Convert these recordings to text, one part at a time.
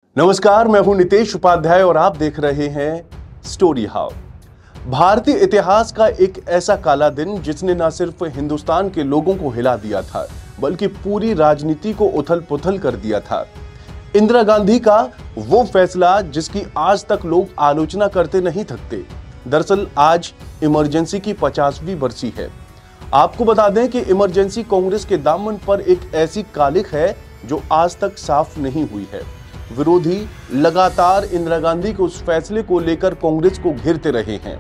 नमस्कार, मैं हूं नितेश उपाध्याय और आप देख रहे हैं स्टोरी हाउ। भारतीय इतिहास का एक ऐसा काला दिन जिसने न सिर्फ हिंदुस्तान के लोगों को हिला दिया था बल्कि पूरी राजनीति को उथल पुथल कर दिया था। इंदिरा गांधी का वो फैसला जिसकी आज तक लोग आलोचना करते नहीं थकते। दरअसल आज इमरजेंसी की 50वीं बरसी है। आपको बता दें कि इमरजेंसी कांग्रेस के दामन पर एक ऐसी कालिख है जो आज तक साफ नहीं हुई है। विरोधी लगातार इंदिरा गांधी के उस फैसले को लेकर कांग्रेस को घेरते रहे हैं।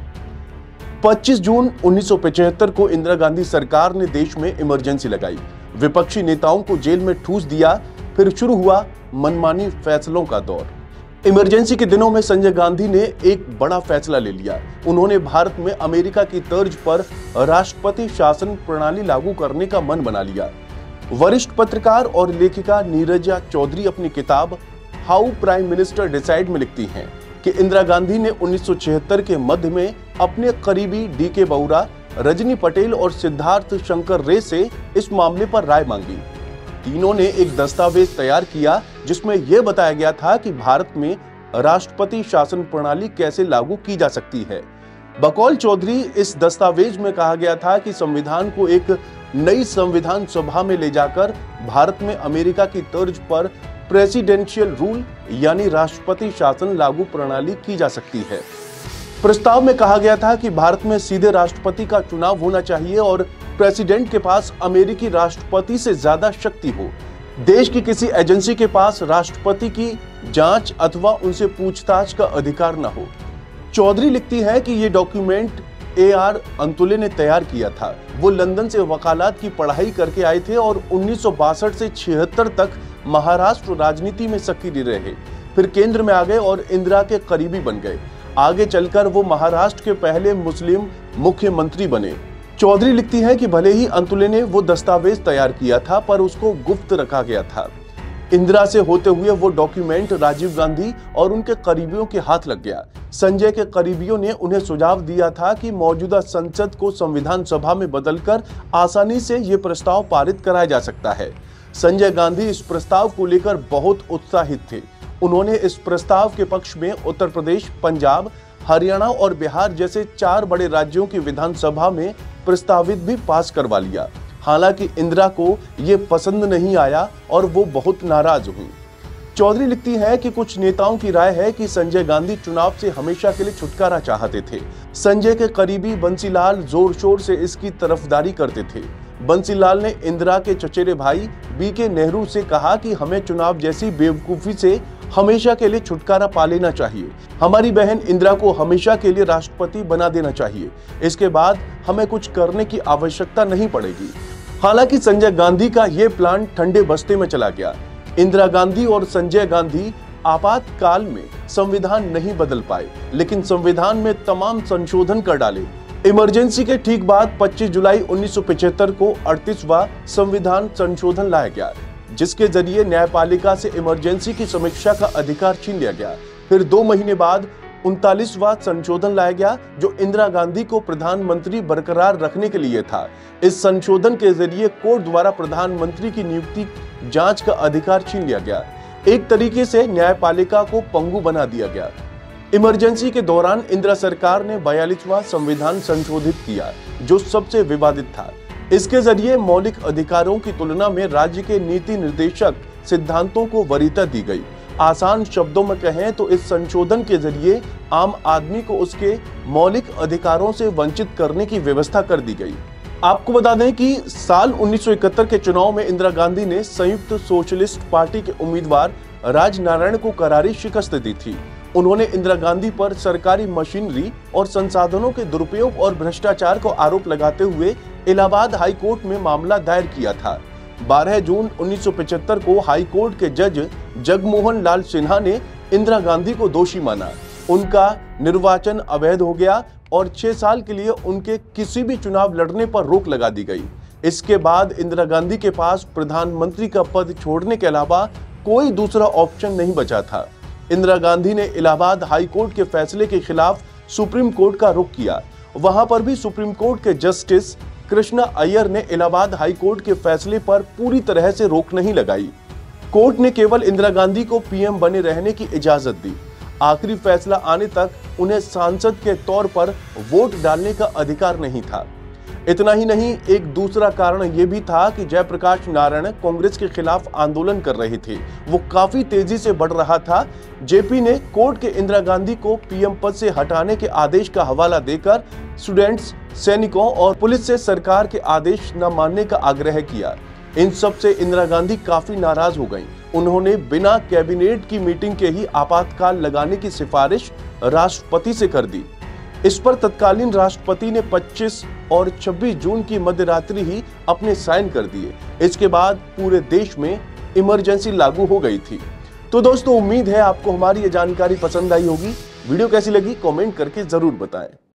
25 जून 1975 को इंदिरा गांधी सरकार ने देश में इमरजेंसी लगाई, विपक्षी नेताओं को जेल में ठूस दिया, फिर शुरू हुआ मनमानी फैसलों का दौर। इमरजेंसी के दिनों में संजय गांधी ने एक बड़ा फैसला ले लिया। उन्होंने भारत में अमेरिका की तर्ज पर राष्ट्रपति शासन प्रणाली लागू करने का मन बना लिया। वरिष्ठ पत्रकार और लेखिका नीरजा चौधरी अपनी किताब हाउ प्राइम मिनिस्टर डिसाइड में लिखती हैं कि इंदिरा गांधी ने 1976 के मध्य में अपने करीबी डीके बउरा, रजनी पटेल और सिद्धार्थ शंकर रे से इस मामले पर राय मांगी। तीनों ने एक दस्तावेज तैयार किया जिसमें यह बताया गया था कि भारत में राष्ट्रपति शासन प्रणाली कैसे लागू की जा सकती है। बकौल चौधरी, इस दस्तावेज में कहा गया था कि संविधान को एक नई संविधान सभा में ले जाकर भारत में अमेरिका की तर्ज पर प्रेसिडेंशियल रूल यानी राष्ट्रपति शासन लागू प्रणाली की जा सकती है। प्रस्ताव में कहा गया था कि भारत में सीधे राष्ट्रपति का चुनाव होना चाहिए और प्रेसिडेंट के पास अमेरिकी राष्ट्रपति से ज्यादा शक्ति हो। देश की किसी एजेंसी के पास राष्ट्रपति की जांच अथवा उनसे पूछताछ का अधिकार न हो। चौधरी लिखती है कि ये डॉक्यूमेंट AR अंतुले ने तैयार किया था। वो लंदन से वकालत की पढ़ाई करके आए थे और 1962 से 76 तक महाराष्ट्र राजनीति में सक्रिय रहे, फिर केंद्र में आ गए और इंदिरा के करीबी बन गए। आगे चलकर वो महाराष्ट्र के पहले मुस्लिम मुख्यमंत्री बने। चौधरी लिखती है कि भले ही अंतुले ने वो दस्तावेज तैयार किया था पर उसको गुप्त रखा गया था। इंदिरा से होते हुए वो डॉक्यूमेंट राजीव गांधी और उनके करीबियों के हाथ लग गया। संजय के करीबियों ने उन्हें सुझाव दिया था कि मौजूदा संसद को संविधान सभा में बदलकर आसानी से ये प्रस्ताव पारित कराया जा सकता है। संजय गांधी इस प्रस्ताव को लेकर बहुत उत्साहित थे। उन्होंने इस प्रस्ताव के पक्ष में उत्तर प्रदेश, पंजाब, हरियाणा और बिहार जैसे 4 बड़े राज्यों की विधानसभा में प्रस्तावित भी पास करवा लिया। हालांकि इंदिरा को यह पसंद नहीं आया और वो बहुत नाराज हुई। चौधरी लिखती है कि कुछ नेताओं की राय है कि संजय गांधी चुनाव से हमेशा के लिए छुटकारा चाहते थे। संजय के करीबी बंसीलाल जोर शोर से इसकी तरफदारी करते थे। बंसीलाल ने इंदिरा के चचेरे भाई BK नेहरू से कहा कि हमें चुनाव जैसी बेवकूफी से हमेशा के लिए छुटकारा पा लेना चाहिए। हमारी बहन इंदिरा को हमेशा के लिए राष्ट्रपति बना देना चाहिए। इसके बाद हमें कुछ करने की आवश्यकता नहीं पड़ेगी। हालांकि संजय गांधी का यह प्लान ठंडे बस्ते में चला गया। इंदिरा गांधी और संजय गांधी आपातकाल में संविधान नहीं बदल पाए, लेकिन संविधान में तमाम संशोधन कर डाले। इमरजेंसी के ठीक बाद 25 जुलाई 1975 को 38वां संविधान संशोधन लाया गया, जिसके जरिए न्यायपालिका से इमरजेंसी की समीक्षा का अधिकार छीन लिया गया। फिर 2 महीने बाद 39वां संशोधन लाया गया जो इंदिरा गांधी को प्रधानमंत्री बरकरार रखने के लिए था। इस संशोधन के जरिए कोर्ट द्वारा प्रधानमंत्री की नियुक्ति जांच का अधिकार छीन लिया गया। एक तरीके से न्यायपालिका को पंगु बना दिया गया। इमरजेंसी के दौरान इंदिरा सरकार ने 42वां संविधान संशोधित किया जो सबसे विवादित था। इसके जरिए मौलिक अधिकारों की तुलना में राज्य के नीति निर्देशक सिद्धांतों को वरीयता दी गई। आसान शब्दों में कहें तो इस संशोधन के जरिए आम आदमी को उसके मौलिक अधिकारों से वंचित करने की व्यवस्था कर दी गई। आपको बता दें कि साल 1971 के चुनाव में इंदिरा गांधी ने संयुक्त सोशलिस्ट पार्टी के उम्मीदवार राजनारायण को करारी शिकस्त दी थी। उन्होंने इंदिरा गांधी पर सरकारी मशीनरी और संसाधनों के दुरुपयोग और भ्रष्टाचार को आरोप लगाते हुए इलाहाबाद हाई कोर्ट में मामला दायर किया था। 12 जून 1975 को हाई कोर्ट के जज जगमोहन लाल सिन्हा ने इंदिरा गांधी को दोषी माना। उनका निर्वाचन अवैध हो गया और 6 साल के लिए उनके किसी भी चुनाव लड़ने पर रोक लगा दी गई। इसके बाद इंदिरा गांधी के पास प्रधानमंत्री का पद छोड़ने के अलावा कोई दूसरा ऑप्शन नहीं बचा था। इंदिरा गांधी ने इलाहाबाद हाई कोर्ट के फैसले के खिलाफ सुप्रीम कोर्ट का रुख किया। वहां पर भी सुप्रीम कोर्ट के जस्टिस कृष्णा अय्यर ने इलाहाबाद हाई कोर्ट के फैसले पर पूरी तरह से रोक नहीं लगाई। कोर्ट ने केवल इंदिरा गांधी को पीएम बने रहने की इजाजत दी। आखिरी फैसला आने तक उन्हें सांसद के तौर पर वोट डालने का अधिकार नहीं था। इतना ही नहीं, एक दूसरा कारण यह भी था कि जयप्रकाश नारायण कांग्रेस के खिलाफ आंदोलन कर रहे थे। वो काफी तेजी से बढ़ रहा था। जेपी ने कोर्ट के इंदिरा गांधी को पीएम पद से हटाने के आदेश का हवाला देकर स्टूडेंट्स, सैनिकों और पुलिस से सरकार के आदेश न मानने का आग्रह किया। इन सब से इंदिरा गांधी काफी नाराज हो गईं। उन्होंने बिना कैबिनेट की मीटिंग के ही आपातकाल लगाने की सिफारिश राष्ट्रपति से कर दी। इस पर तत्कालीन राष्ट्रपति ने 25 और 26 जून की मध्यरात्रि ही अपने साइन कर दिए। इसके बाद पूरे देश में इमरजेंसी लागू हो गई थी। तो दोस्तों, उम्मीद है आपको हमारी ये जानकारी पसंद आई होगी। वीडियो कैसी लगी कमेंट करके जरूर बताएं।